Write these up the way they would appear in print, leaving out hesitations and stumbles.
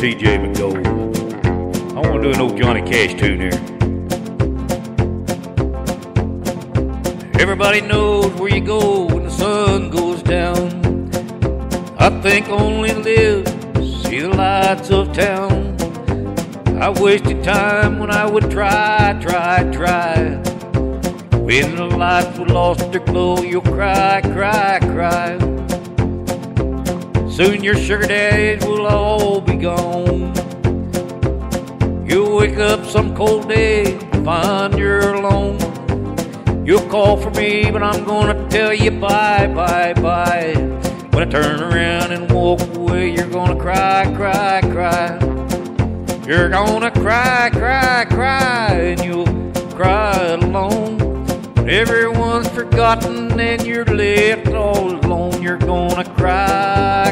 TJ McGold. I want to do an old Johnny Cash tune here. Everybody knows where you go when the sun goes down. I think only live to see the lights of town. I wasted time when I would try. When the lights would lost their glow, you'll cry. Soon your sugar daddies will all be gone. You'll wake up some cold day, find you're alone. You'll call for me, but I'm gonna tell you bye. When I turn around and walk away, you're gonna cry. You're gonna cry, and you'll cry alone. When everyone's forgotten and you're left all alone, you're gonna cry.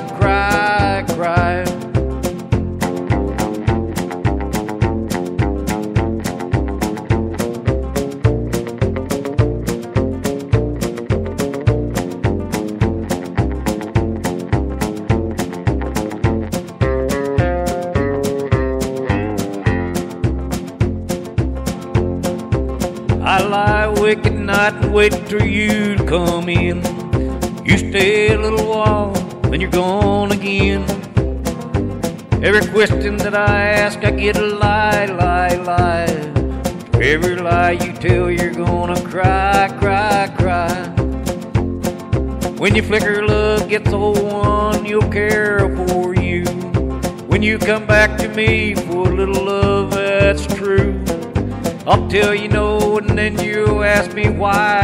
I lie awake at night and wait till you to come in. You stay a little while, then you're gone again. Every question that I ask, I get a lie. For every lie you tell, you're gonna cry. When your flicker love gets old one, you'll care for you. When you come back to me for a little love that's true, I'll tell you no, and then you ask me why.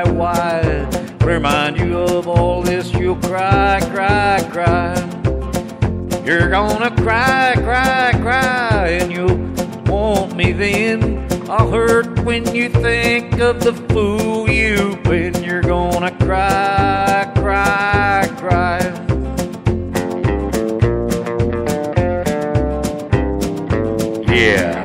Remind you of all this, you'll cry. You're gonna cry, and you'll want me then. I'll hurt when you think of the fool you've been. You're gonna cry. Yeah.